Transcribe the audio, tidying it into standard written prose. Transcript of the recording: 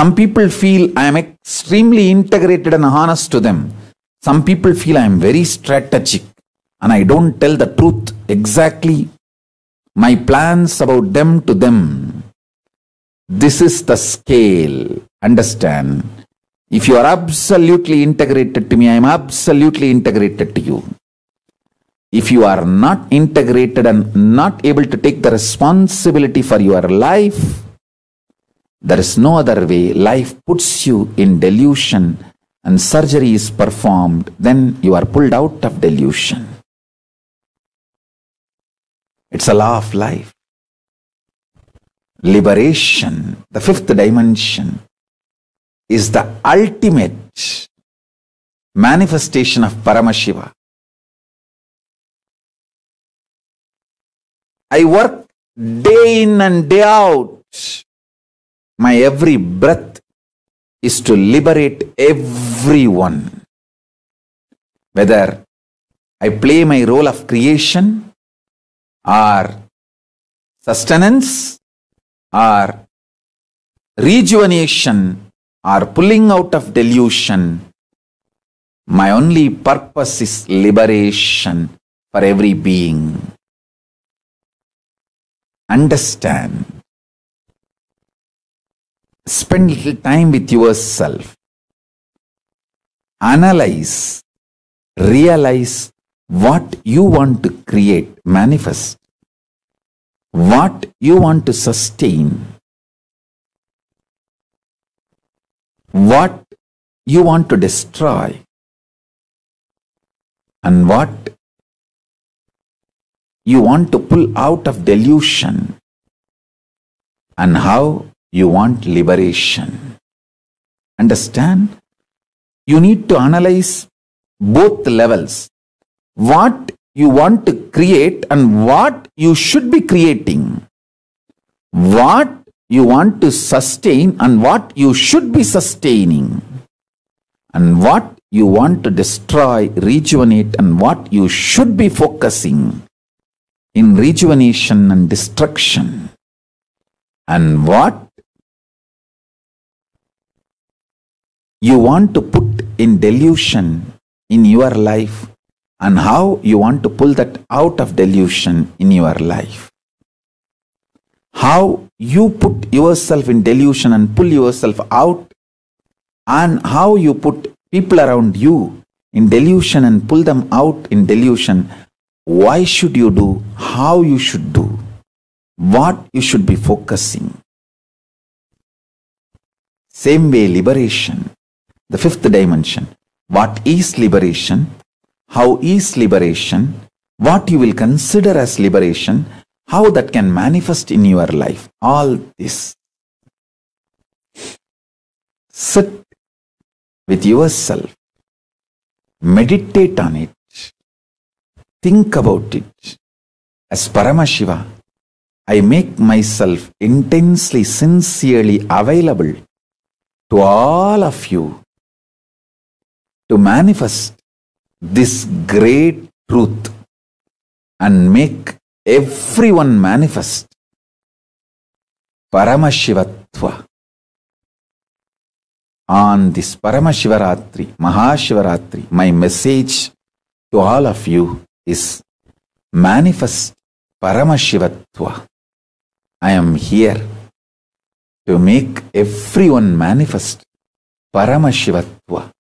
Some people feel I am extremely integrated and honest to them. Some people feel I am very strategic and I don't tell the truth exactly, my plans about them to them. This is the scale. Understand? If you are absolutely integrated to me, I am absolutely integrated to you. If you are not integrated and not able to take the responsibility for your life, there is no other way. Life puts you in delusion and surgery is performed, then you are pulled out of delusion. It's a law of life. Liberation, the fifth dimension, is the ultimate manifestation of Paramashiva. I work day in and day out. My every breath is to liberate everyone. Whether I play my role of creation or sustenance or rejuvenation or pulling out of delusion, my only purpose is liberation for every being. Understand. Spend little time with yourself. Analyze. Realize what you want to create, manifest. What you want to sustain. What you want to destroy. And what you want to pull out of delusion. And how you want liberation. Understand? You need to analyze both levels. What you want to create and what you should be creating. What you want to sustain and what you should be sustaining. And what you want to destroy, rejuvenate, and what you should be focusing in rejuvenation and destruction. And what you want to put in delusion in your life and how you want to pull that out of delusion in your life. How you put yourself in delusion and pull yourself out, and how you put people around you in delusion and pull them out in delusion. Why should you do? How you should do? What you should be focusing. Same way, liberation. The fifth dimension. What is liberation? How is liberation? What you will consider as liberation? How that can manifest in your life. All this. Sit with yourself. Meditate on it. Think about it. As Paramashiva, I make myself intensely, sincerely available to all of you to manifest this great truth and make everyone manifest Paramashivatva. On this Paramashivaratri, Mahashivaratri, my message to all of you is manifest Paramashivatva. I am here to make everyone manifest Paramashivatva.